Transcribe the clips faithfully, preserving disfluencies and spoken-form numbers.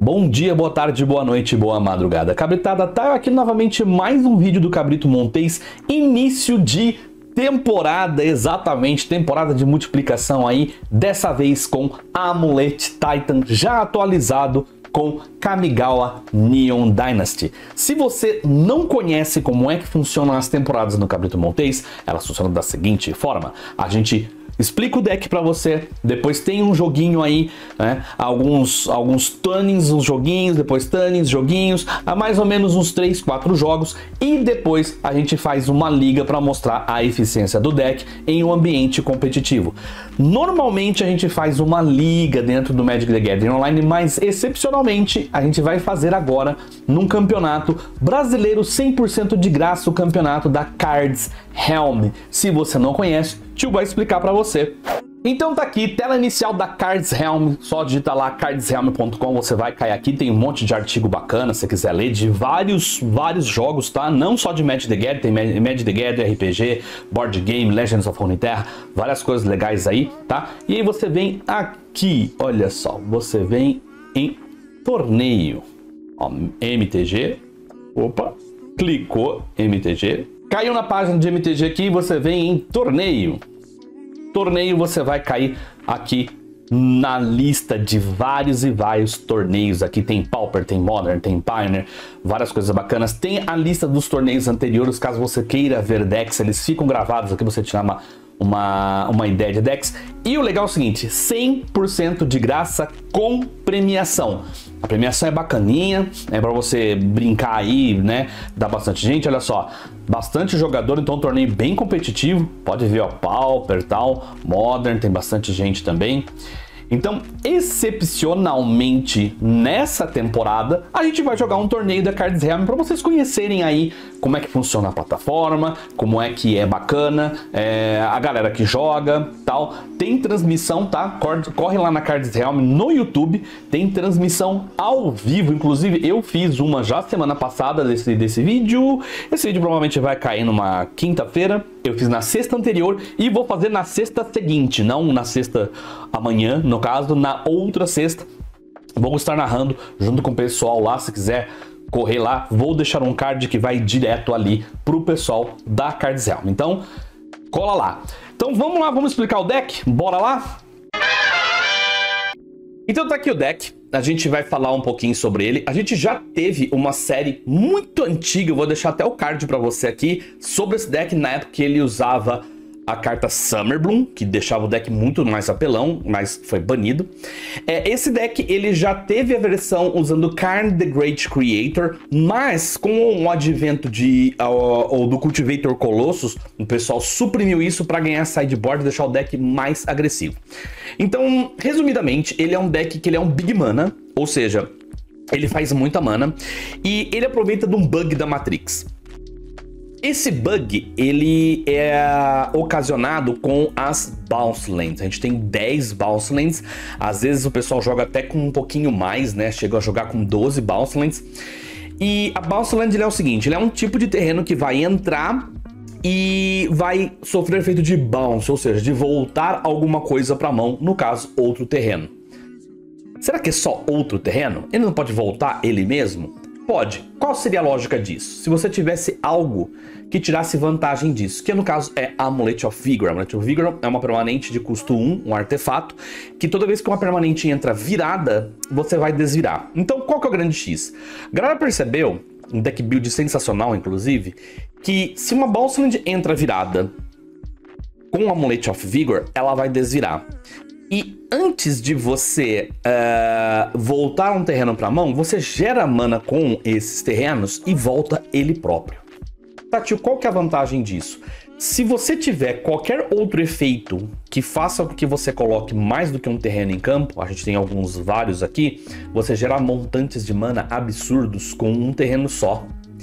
Bom dia, boa tarde, boa noite, boa madrugada. Cabritada, tá aqui novamente mais um vídeo do Cabrito Montes, início de temporada, exatamente, temporada de multiplicação aí, dessa vez com Amulet Titan já atualizado com Kamigawa Neon Dynasty. Se você não conhece como é que funcionam as temporadas no Cabrito Montes, elas funcionam da seguinte forma: a gente explica o deck pra você, depois tem um joguinho aí, né? Alguns, alguns turnings, uns joguinhos, depois turnings, joguinhos, há mais ou menos uns três, quatro jogos, e depois a gente faz uma liga para mostrar a eficiência do deck em um ambiente competitivo. Normalmente a gente faz uma liga dentro do Magic the Gathering Online, mas excepcionalmente a gente vai fazer agora num campeonato brasileiro cem por cento de graça, o campeonato da Cards Helm. Se você não conhece, tio vai explicar para você. Então tá aqui, tela inicial da Cards Helm, só digita lá cards helm ponto com, você vai cair aqui, tem um monte de artigo bacana, se você quiser ler, de vários, vários jogos, tá? Não só de Magic the Gathering, tem Magic the Gathering, R P G, Board Game, Legends of Runeterra, várias coisas legais aí, tá? E aí você vem aqui, olha só, você vem em torneio, ó, M T G, opa, clicou M T G, caiu na página de M T G aqui, você vem em torneio. Torneio, você vai cair aqui na lista de vários e vários torneios. Aqui tem Pauper, tem Modern, tem Pioneer, várias coisas bacanas. Tem a lista dos torneios anteriores, caso você queira ver decks, eles ficam gravados aqui, você tirar uma, uma, uma ideia de decks. E o legal é o seguinte, cem por cento de graça com premiação. A premiação é bacaninha, é para você brincar aí, né? Dá bastante gente, olha só, bastante jogador, então um torneio bem competitivo. Pode ver, ó, Pauper, tal, Modern, tem bastante gente também. Então, excepcionalmente, nessa temporada, a gente vai jogar um torneio da Cards Helm para vocês conhecerem aí como é que funciona a plataforma, como é que é bacana, é, a galera que joga, tal. Tem transmissão, tá? Corre lá na Cards Helm no YouTube, tem transmissão ao vivo. Inclusive, eu fiz uma já semana passada desse, desse vídeo. Esse vídeo provavelmente vai cair numa quinta-feira. Eu fiz na sexta anterior e vou fazer na sexta seguinte, não na sexta amanhã, no caso, na outra sexta. Vou estar narrando junto com o pessoal lá, se quiser correr lá, vou deixar um card que vai direto ali pro pessoal da Cards Helm. Então, cola lá. Então vamos lá, vamos explicar o deck? Bora lá? Então tá aqui o deck, a gente vai falar um pouquinho sobre ele. A gente já teve uma série muito antiga, eu vou deixar até o card pra você aqui, sobre esse deck na época que ele usava a carta Summerbloom, que deixava o deck muito mais apelão, mas foi banido. É, esse deck ele já teve a versão usando Karn the Great Creator, mas com o advento de, uh, ou do Cultivator Colossus, o pessoal suprimiu isso para ganhar sideboard e deixar o deck mais agressivo. Então, resumidamente, ele é um deck que ele é um big mana, ou seja, ele faz muita mana, e ele aproveita de um bug da Matrix. Esse bug, ele é ocasionado com as Bounce Lands. A gente tem dez Bounce Lands. Às vezes o pessoal joga até com um pouquinho mais, né? Chega a jogar com doze Bounce Lands. E a Bounce Land ele é o seguinte, ele é um tipo de terreno que vai entrar e vai sofrer efeito de bounce, ou seja, de voltar alguma coisa para a mão, no caso, outro terreno. Será que é só outro terreno? Ele não pode voltar ele mesmo? Pode. Qual seria a lógica disso? Se você tivesse algo que tirasse vantagem disso, que no caso é Amulet of Vigor. Amulet of Vigor é uma permanente de custo um, um artefato, que toda vez que uma permanente entra virada, você vai desvirar. Então qual que é o grande X? A galera percebeu, um deck build sensacional inclusive, que se uma Bounce Land entra virada com Amulet of Vigor, ela vai desvirar. E antes de você uh, voltar um terreno para a mão, você gera mana com esses terrenos e volta ele próprio. Tá, tio, qual que é a vantagem disso? Se você tiver qualquer outro efeito que faça com que você coloque mais do que um terreno em campo, a gente tem alguns vários aqui, você gera montantes de mana absurdos com um terreno só.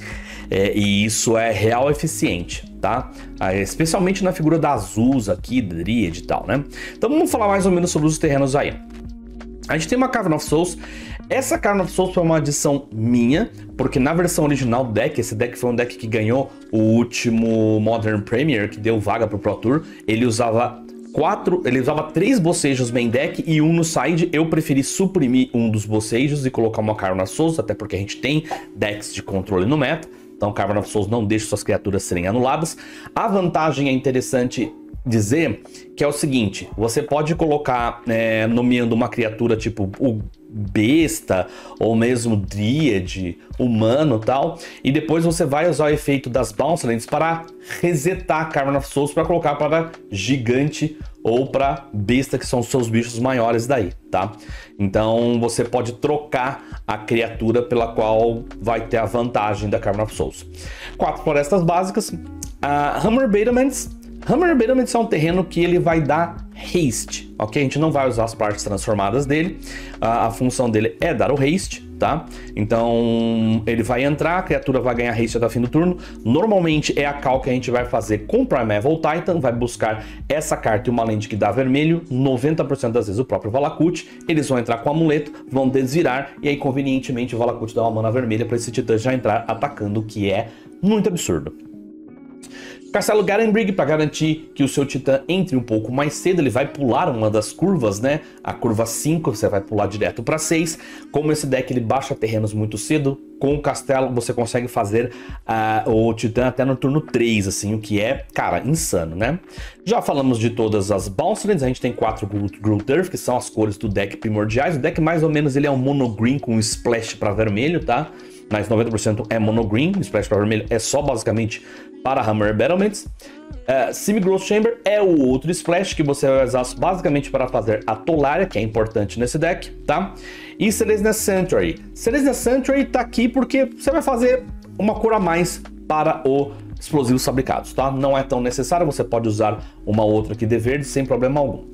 É, e isso é real eficiente, tá? Ah, especialmente na figura da Azusa aqui, da Dryad e tal, né? Então vamos falar mais ou menos sobre os terrenos aí. A gente tem uma Cavern of Souls. Essa Cavern of Souls foi uma adição minha, porque na versão original do deck, esse deck foi um deck que ganhou o último Modern Premier, que deu vaga pro Pro Tour, ele usava quatro, ele usava três bocejos main deck e um no side. Eu preferi suprimir um dos bocejos e colocar uma Cavern of Souls, até porque a gente tem decks de controle no meta. Então Cavern of Souls não deixa suas criaturas serem anuladas. A vantagem é interessante dizer que é o seguinte: você pode colocar, é, nomeando uma criatura tipo o besta, ou mesmo dríade, humano e tal, e depois você vai usar o efeito das Bounce Lands para resetar Cavern of Souls para colocar para gigante ou para besta, que são os seus bichos maiores daí, tá? Então você pode trocar a criatura pela qual vai ter a vantagem da Cavern of Souls. Quatro florestas básicas. A Hammer Battlements. Hammer Battlements é um terreno que ele vai dar haste, ok? A gente não vai usar as partes transformadas dele, a, a função dele é dar o haste, tá? Então ele vai entrar, a criatura vai ganhar haste até o fim do turno. Normalmente é a call que a gente vai fazer com Primeval Titan, vai buscar essa carta e uma land que dá vermelho, noventa por cento das vezes o próprio Valakut. Eles vão entrar com o amuleto, vão desvirar, e aí convenientemente o Valakut dá uma mana vermelha para esse titã já entrar atacando, o que é muito absurdo. Castelo Garenbrig, para garantir que o seu titã entre um pouco mais cedo, ele vai pular uma das curvas, né? A curva cinco, você vai pular direto para seis. Como esse deck ele baixa terrenos muito cedo, com o castelo você consegue fazer uh, o titã até no turno três, assim, o que é, cara, insano, né? Já falamos de todas as Bounce Lands, a gente tem quatro Groot Earth, que são as cores do deck primordiais. O deck mais ou menos ele é um mono green com splash para vermelho, tá? Mas noventa por cento é mono green, splash para vermelho é só basicamente para Hammer Battlements. Uh, Semi-Growth Chamber é o outro splash que você vai usar basicamente para fazer a Tolaria, que é importante nesse deck, tá? E Selesnya Sanctuary. Selesnya Sanctuary tá aqui porque você vai fazer uma cor a mais para o explosivos fabricados, tá? Não é tão necessário, você pode usar uma outra aqui de verde sem problema algum.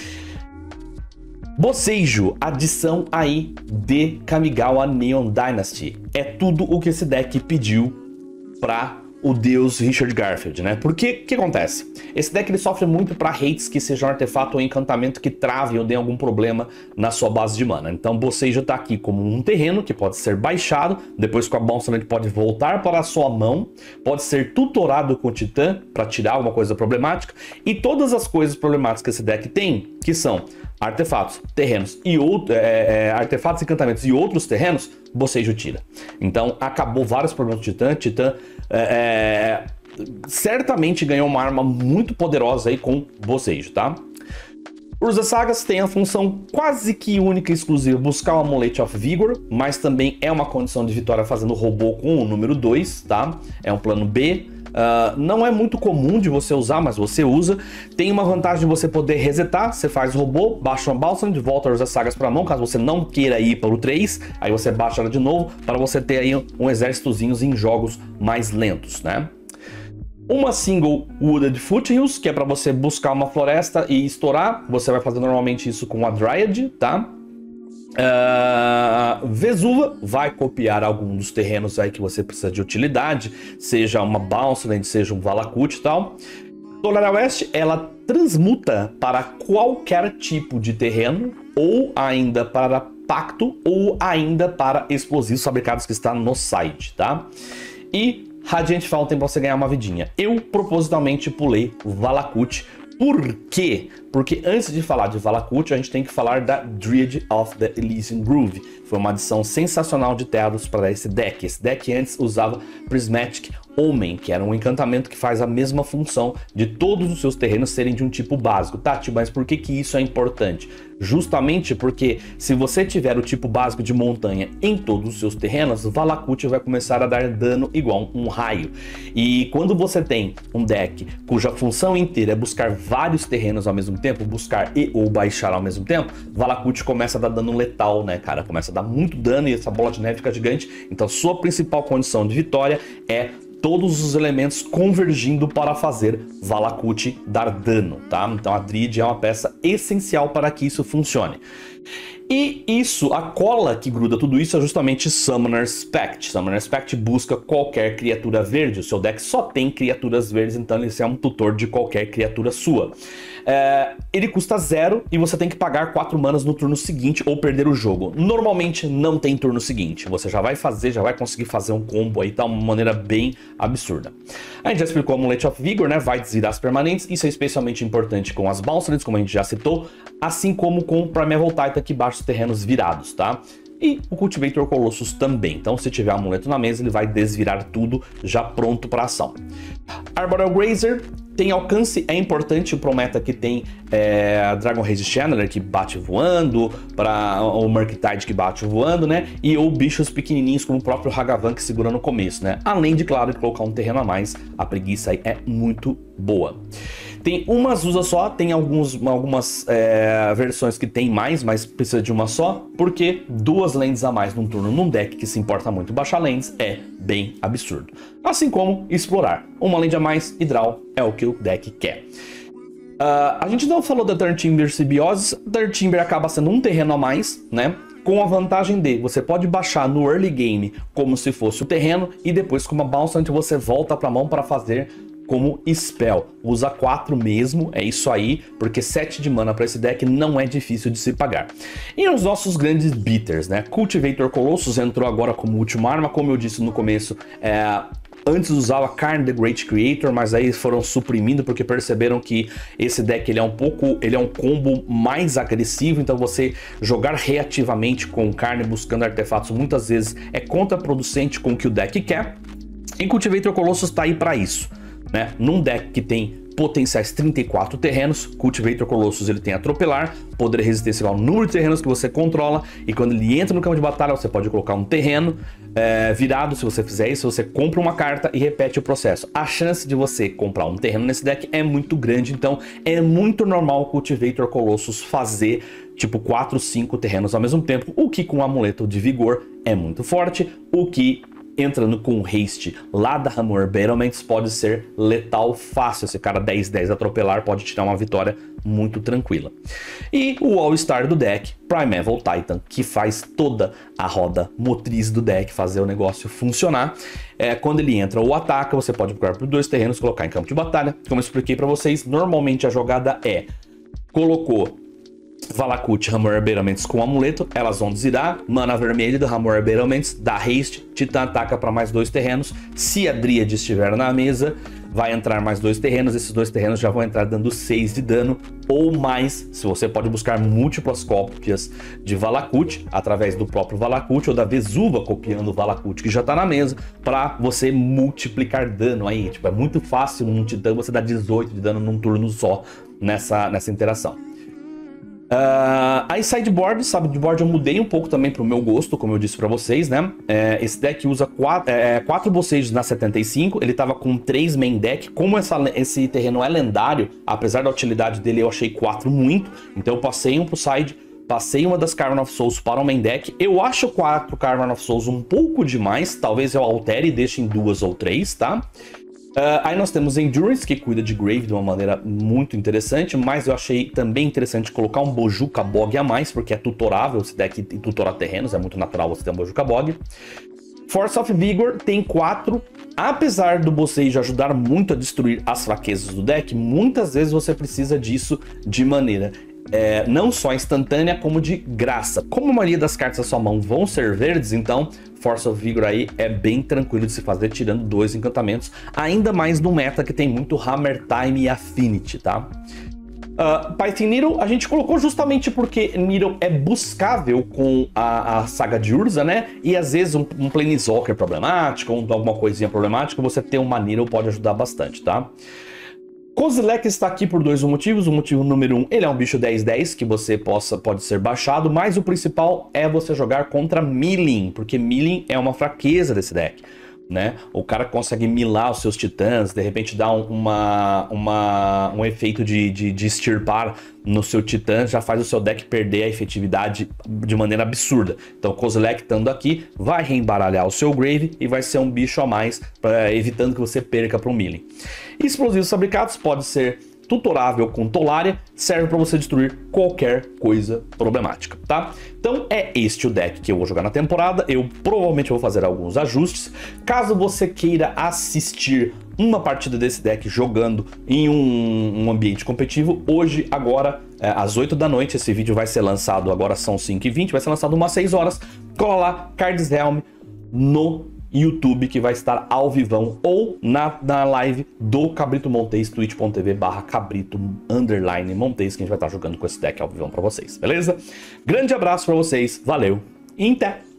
Bocejo, adição aí de Kamigawa Neon Dynasty. É tudo o que esse deck pediu para o deus Richard Garfield, né? Porque o que acontece? Esse deck ele sofre muito para hates que sejam artefato ou encantamento que trave ou dê algum problema na sua base de mana. Então Bocejo tá aqui como um terreno que pode ser baixado, depois com a Bounce ele pode voltar para a sua mão, pode ser tutorado com o Titã para tirar alguma coisa problemática, e todas as coisas problemáticas que esse deck tem, que são artefatos, terrenos e outros é, é, artefatos, encantamentos e outros terrenos, Bocejo tira. Então acabou vários problemas do Titã. Titã é, é, certamente ganhou uma arma muito poderosa aí com Bocejo, tá? Urza Sagas tem a função quase que única e exclusiva buscar o Amulet of Vigor, mas também é uma condição de vitória fazendo robô com o número dois, tá? É um plano B. Uh, não é muito comum de você usar, mas você usa. Tem uma vantagem de você poder resetar. Você faz robô, baixa uma Balsam, de volta as sagas para a mão, caso você não queira ir para o três. Aí você baixa ela de novo, para você ter aí um exércitozinho em jogos mais lentos, né? Uma single Wooded Foothills, que é para você buscar uma floresta e estourar. Você vai fazer normalmente isso com a Dryad, tá? Uh, Vesuva vai copiar algum dos terrenos aí que você precisa de utilidade, seja uma Bounce Land, seja um Valakut e tal. Tolaria West, ela transmuta para qualquer tipo de terreno, ou ainda para pacto, ou ainda para explosivos fabricados que está no site, tá? E Radiant Fountain para você ganhar uma vidinha. Eu propositalmente pulei Valakut. Por quê? Porque antes de falar de Valakut, a gente tem que falar da Dryad of the Elysian Grove. Foi uma adição sensacional de Teros para esse deck. Esse deck antes usava Prismatic Omen, que era um encantamento que faz a mesma função de todos os seus terrenos serem de um tipo básico. Tati, mas por que que isso é importante? Justamente porque se você tiver o tipo básico de montanha em todos os seus terrenos, Valakut vai começar a dar dano igual um raio. E quando você tem um deck cuja função inteira é buscar vários terrenos ao mesmo tempo, buscar e ou baixar ao mesmo tempo, Valakut começa a dar dano letal, né, cara? Começa a dar muito dano e essa bola de neve fica gigante. Então sua principal condição de vitória é todos os elementos convergindo para fazer Valakut dar dano, tá? Então a Dryad é uma peça essencial para que isso funcione. E isso, a cola que gruda tudo isso é justamente Summoner's Pact. Summoner's Pact busca qualquer criatura verde. O seu deck só tem criaturas verdes, então ele é um tutor de qualquer criatura sua. É, ele custa zero e você tem que pagar quatro manas no turno seguinte ou perder o jogo. Normalmente não tem turno seguinte. Você já vai fazer, já vai conseguir fazer um combo aí, tá? Uma maneira bem absurda. A gente já explicou o Amulet of Vigor, né? Vai desvirar as permanentes. Isso é especialmente importante com as Bouncereds, como a gente já citou. Assim como com o Primeval Titan, que baixa os terrenos virados, tá? E o Cultivator Colossus também. Então, se tiver amuleto na mesa, ele vai desvirar tudo já pronto para ação. Arboreal Grazer tem alcance, é importante pro meta que tem é, Dragon Rage Channeler, que bate voando, para o Murktide, que bate voando, né? E ou bichos pequenininhos, como o próprio Hagavan, que segura no começo, né? Além de, claro, de colocar um terreno a mais, a preguiça aí é muito boa. Tem uma Zusa só, tem alguns, algumas é, versões que tem mais, mas precisa de uma só, porque duas lands a mais num turno num deck que se importa muito baixar lands é bem absurdo. Assim como explorar. Uma land a mais e draw é o que o deck quer. Uh, a gente não falou da Dark Timber Symbiosis. Dark Timber acaba sendo um terreno a mais, né? Com a vantagem de você pode baixar no early game como se fosse o terreno e depois com uma Bounce você volta para a mão para fazer como spell. Usa quatro mesmo, é isso aí, porque sete de mana para esse deck não é difícil de se pagar. E os nossos grandes beaters, né? Cultivator Colossus entrou agora como última arma, como eu disse no começo, é... Antes usava Karn the Great Creator, mas aí foram suprimindo porque perceberam que esse deck ele é um pouco, ele é um combo mais agressivo, então você jogar reativamente com Karn buscando artefatos muitas vezes é contraproducente com o que o deck quer. E Cultivator Colossus tá aí para isso, né? Num deck que tem potenciais trinta e quatro terrenos, Cultivator Colossus ele tem atropelar, poder e resistência igual ao número de terrenos que você controla, e quando ele entra no campo de batalha você pode colocar um terreno é, virado. Se você fizer isso, você compra uma carta e repete o processo. A chance de você comprar um terreno nesse deck é muito grande, então é muito normal o Cultivator Colossus fazer tipo quatro, cinco terrenos ao mesmo tempo, o que com o amuleto de vigor é muito forte, o que entrando com o haste lá da Hammer Battlements pode ser letal fácil. Esse cara dez dez atropelar pode tirar uma vitória muito tranquila. E o All-Star do deck, Primeval Titan, que faz toda a roda motriz do deck, fazer o negócio funcionar. É, quando ele entra ou ataca, você pode procurar por dois terrenos, colocar em campo de batalha. Como eu expliquei para vocês, normalmente a jogada é: colocou Valakut, Hammer Battlements com amuleto, elas vão desvirar, mana vermelha do Hammer Battlements, dá haste, Titã ataca para mais dois terrenos. Se a Dríade estiver na mesa, vai entrar mais dois terrenos, esses dois terrenos já vão entrar dando seis de dano ou mais. Se você pode buscar múltiplas cópias de Valakut através do próprio Valakut ou da Vesuva copiando o Valakut que já tá na mesa, para você multiplicar dano aí. Tipo, é muito fácil num Titã você dar dezoito de dano num turno só nessa, nessa interação. Uh, aí sideboard, sideboard eu mudei um pouco também pro meu gosto, como eu disse pra vocês, né? É, esse deck usa quatro, é, quatro Bossages na setenta e cinco, ele tava com três main deck. Como essa, esse terreno é lendário, apesar da utilidade dele, eu achei quatro muito, então eu passei um pro side, passei uma das Cavern of Souls para o main deck. Eu acho quatro Cavern of Souls um pouco demais, talvez eu altere e deixe em duas ou três, tá? Uh, aí nós temos Endurance, que cuida de Grave de uma maneira muito interessante, mas eu achei também interessante colocar um Bojuka Bog a mais, porque é tutorável, esse deck tutora terrenos, é muito natural você ter um Bojuka Bog. Force of Vigor tem quatro, apesar do Bossage ajudar muito a destruir as fraquezas do deck, muitas vezes você precisa disso de maneira É, não só instantânea, como de graça. Como a maioria das cartas da sua mão vão ser verdes, então Force of Vigor aí é bem tranquilo de se fazer, tirando dois encantamentos, ainda mais no meta que tem muito Hammer Time e Affinity, tá? Uh, Python Needle a gente colocou justamente porque Needle é buscável com a, a saga de Urza, né? E às vezes um, um Planeswalker problemático, ou alguma coisinha problemática, você ter uma Needle pode ajudar bastante, tá? Kozilek está aqui por dois motivos. O motivo número um, ele é um bicho dez dez que você possa, pode ser baixado, mas o principal é você jogar contra Milling, porque Milling é uma fraqueza desse deck, né? O cara consegue milar os seus titãs, de repente dá um, uma, uma, um efeito de, de, de extirpar no seu titã, já faz o seu deck perder a efetividade de maneira absurda. Então Kozilek estando aqui vai reembaralhar o seu Grave e vai ser um bicho a mais, pra, evitando que você perca para o Milling. Explosivos fabricados pode ser tutorável com Tolaria, serve para você destruir qualquer coisa problemática, tá? Então é este o deck que eu vou jogar na temporada, eu provavelmente vou fazer alguns ajustes. Caso você queira assistir uma partida desse deck jogando em um, um ambiente competitivo, hoje, agora, é, às oito da noite, esse vídeo vai ser lançado, agora são cinco e vinte, vai ser lançado umas seis horas, cola lá, Cards Helm no YouTube, que vai estar ao vivão, ou na, na live do Cabrito Montes, twitch ponto tv barra cabrito underline Montes, que a gente vai estar jogando com esse deck ao vivão pra vocês, beleza? Grande abraço pra vocês, valeu e até!